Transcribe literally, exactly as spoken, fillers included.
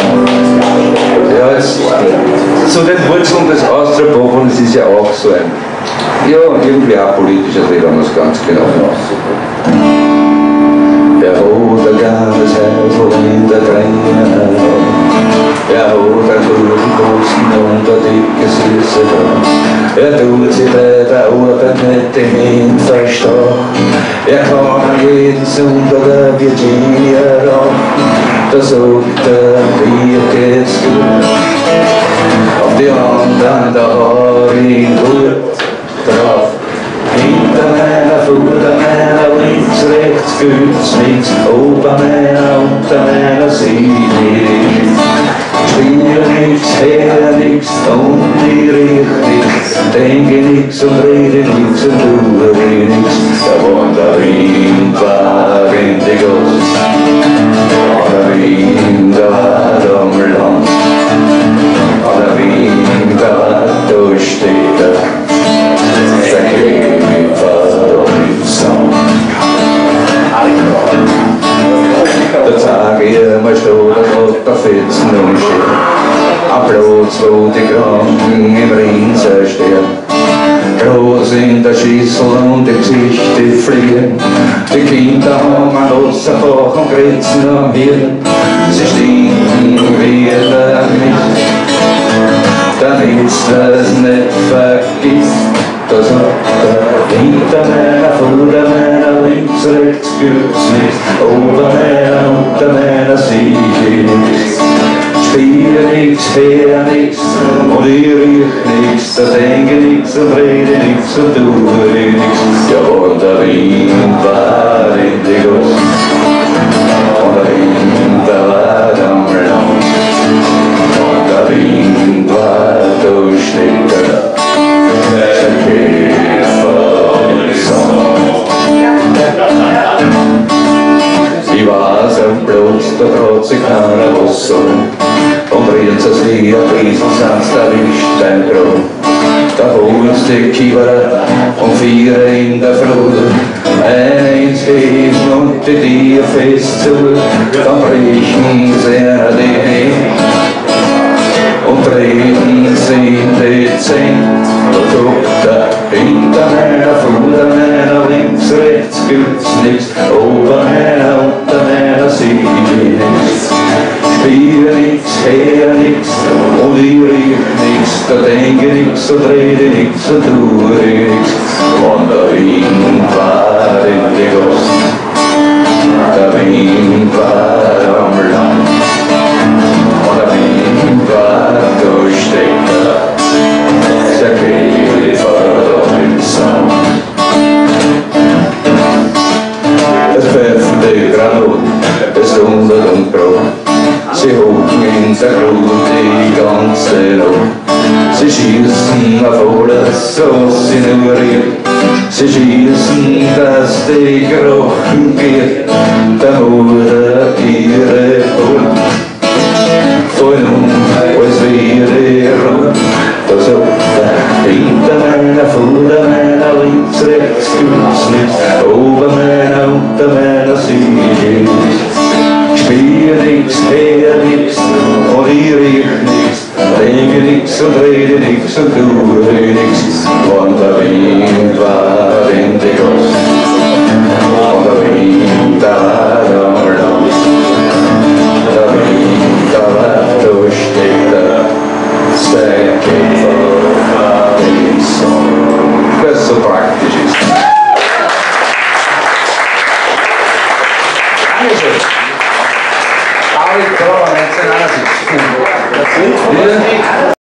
Ja, jetzt, zu den Wurzeln des Austropop, und es ist ja auch so ein, ja, irgendwie auch politischer Dreh, wenn man es ganz genau macht. Er hat ein kleines Herz, wo in der Tränen, er hat einen guten Posten und eine dicke süße Frau. Er tut sich bei der Arbeit mit den Händen verstehen. Er kann jeden Sonntag der Virginia ran. Da sagt er, mir geht's gut. Auf die anderen, da hab ich ihn gut drauf. Hinter meiner, vor meiner, links, rechts, gibt's nichts. Ober meiner, unter meiner, sieh nichts. Spiele nichts, her nichts, und ich riech nichts. Denke nichts und rede nichts und tue nichts. Da wohnt der Wind, war in die Goss. Der Wind, der war am Land. Der Wind, der war, da steht er. Der Käfer im Sand. Da zeig ich immer schon, da hat der Fetzen umsteht. Am Platz, wo die Kranken im Rinser stehen. Groß in der Schüssel und im Gesicht die Fliegen. Die Kinder haben ein Wasserfach und Grenzen am Hirn. Sie stinken wie der Mist, damit das nicht vergisst. Da sagt er, hinter meiner, vor meiner, links, rechts gibt's nichts. Ober meiner, unter meiner, sieh ich nichts. Spiele nichts, her nichts, und ich riech nichts. Da denke nichts und rede nichts und tue nichts. Ja, und der Wind war in die Goss. Und der Wind, der war am Land. Und der Wind war, da steht er. Der Käfer im Sand. Ich weiß am Platz, da traut sich keiner was sagen. Und brennt es wie ein Riesen, sonst erwischt ein Grab. Da holt's die Kieberer und vier in der Früh. Eine ins Heben und die Tier fest zu. Dann brechen sie die Hände und treten sie in die Zähne. Da guckt er hinter meiner, vor meiner, links, rechts gibt's nichts. Ober meiner, unter meiner, sieh ich nichts. Spiele nichts, her nichts, und ich riech nichts. Da denke nichts und rede nichts und tue nichts. Und der Wind war in die Goss. Der Wind war am Land. Und der Wind war, da steht er. Der Käfer im Sand. Es pfeifen die Granaten, es dundert und braucht. Sie hocken in der Glut die ganze Nacht. Sie schießen auf alles, was sie nur rührt. Sie schießen, dass die Krochen geht, der Mutter ihre Hund. Fallen um, als wäre rund. Da sagt er, hinter meiner, vor meiner, links, rechts gibt's nichts. Ober meiner, unter meiner, sieh ich nichts. Spiele nichts, her nichts, und ich riech nichts. Denke nichts und rede nichts und tue nichts. Und der Wind war in die Goss. Und der Wind, der war am Land. Der Wind, der war, da steht er. Der Käfer war im Sand. Das so praktisch ist. Dankeschön. David Kroll, neunzehnhunderteinundsiebzig.